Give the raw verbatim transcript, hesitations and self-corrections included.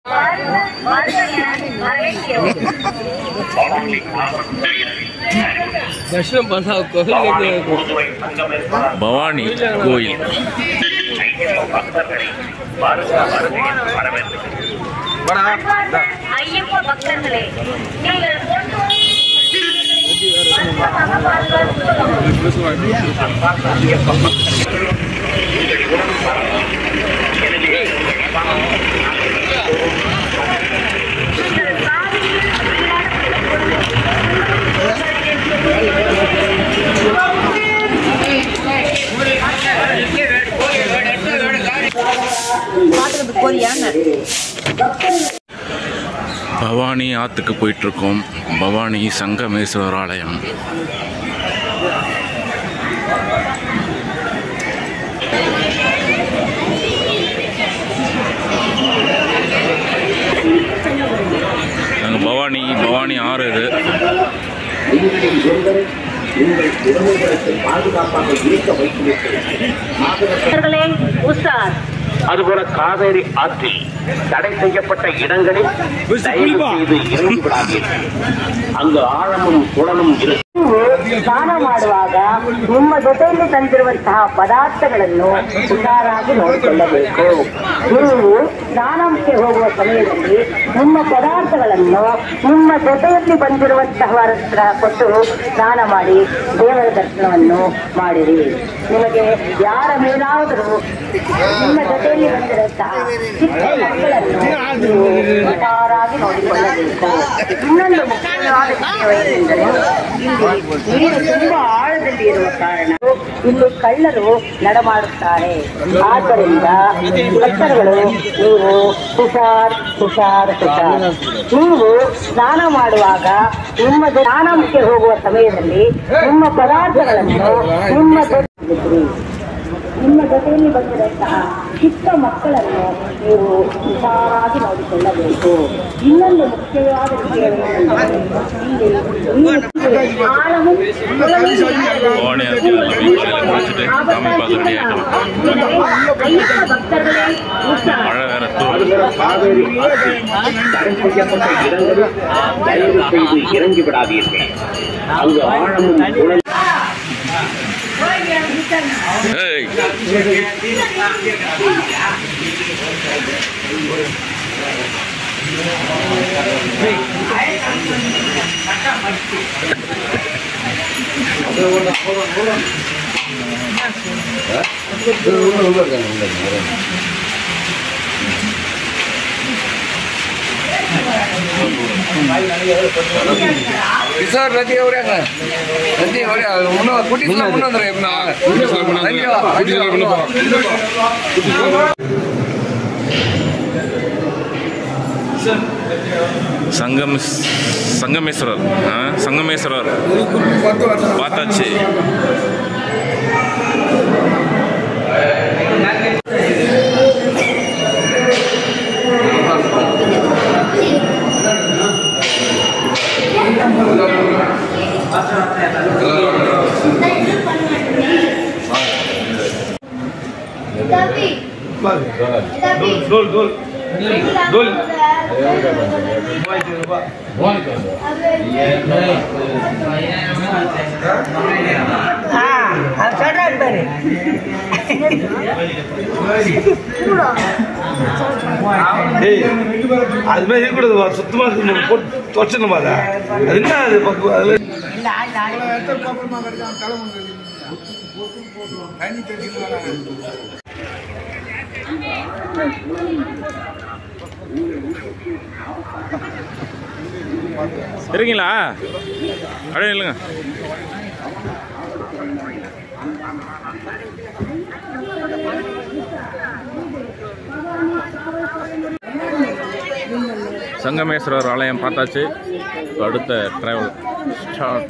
பவானி கோயில் ஐயப்ப பக்தர்களே, பவானி ஆற்றுக்கு போயிட்டுருக்கோம். பவானி சங்கமேஸ்வரர் ஆலயம். நாங்கள் பவானி பவானி ஆறு இது. அதுபோல காவேரி ஆற்றில் தடை செய்யப்பட்ட இடங்களில் தயவு செய்து இறங்கி விடாதீர்கள். ಅங்ಗ ಆಳಮು ಕೊಳಲು ಸ್ನಾನ ಮಾಡುವಾಗ ನಿಮ್ಮ ಜೊತೆಯಲ್ಲಿ ತಂದಿರುವಂತಹ ಪದಾರ್ಥಗಳನ್ನು ಹುಷಾರಾಗಿ ನೋಡಿಕೊಳ್ಳಬೇಕು. ನೀವು ಸ್ನಾನಕ್ಕೆ ಹೋಗುವ ಸಮಯದಲ್ಲಿ ನಿಮ್ಮ ಪದಾರ್ಥಗಳನ್ನು ನಿಮ್ಮ ಜೊತೆಯಲ್ಲಿ ಬಂದಿರುವಂತಹವರ ಹತ್ರ ಕೊಟ್ಟು ಸ್ನಾನ ಮಾಡಿ ದೇವರ ದರ್ಶನವನ್ನು ಮಾಡಿರಿ. ನಿಮಗೆ ಯಾರ ಮೇಲಾದರೂ ನಿಮ್ಮ ಜೊತೆಯಲ್ಲಿ ಬಂದಿರುವಂತಹ ಚಿಕ್ಕ ಮಕ್ಕಳನ್ನು ನೀವು ಹುಷಾರಾಗಿ ನೋಡಿಕೊಳ್ಳಬೇಕು. ಇನ್ನೊಂದು ಮುಖ್ಯವಾದ ವಿಷಯವೇನೆಂದರೆ ನೀರು ತುಂಬಾ ಆಳದಲ್ಲಿ ಇರುವ ಕಾರಣ ಇಲ್ಲಿ ಕಳ್ಳರು ನಡೆಮಾಡುತ್ತಾರೆ. ಆದ್ದರಿಂದ ಭಕ್ತರುಗಳು ನೀವು ಹುಷಾರ್ ಹುಷಾರ್ ಹುಷಾರ್. ನೀವು ಸ್ನಾನ ಮಾಡುವಾಗ ನಿಮ್ಮ ಸ್ನಾನಕ್ಕೆ ಹೋಗುವ ಸಮಯದಲ್ಲಿ ನಿಮ್ಮ ಪದಾರ್ಥಗಳನ್ನು ನಿಮ್ಮ ನಿಮ್ಮ ಜೊತೆಯಲ್ಲಿ ಬಂದಿರುವಂತಹ ಚಿಕ್ಕ ಮಕ್ಕಳನ್ನು ನೀವು ಹುಷಾರಾಗಿ ನೋಡಿಕೊಳ್ಳಬೇಕು. ಇನ್ನೊಂದು ಮುಖ್ಯವಾದ ವಿಷಯವೇನೆಂದರೆ இறங்கி விடாதீர்கள். அங்கு ஆழமும் Hey! ರಿಸಾರ್ಟ್ ನದಿ ಅವ್ರ್ಯಾಗ ನದಿ ಅವ್ರ್ಯಾ ಮುನ್ನ ಕುಟಿ ಮುನ್ನಂದ್ರೆ சங்கம் சங்கமேஸ்வரர் சங்கமேஸ்வரர் பார்த்தாச்சு. Dol, dol, dol. அது மாதிரி இருக்கக்கூடாது. சுத்தமா தொச்சணும் அது என்ன அது இருக்கீங்களா? அப்படியே இல்லைங்க. சங்கமேஸ்வரர் ஆலயம் பார்த்தாச்சு. அடுத்த டிராவல் ஸ்டார்ட்.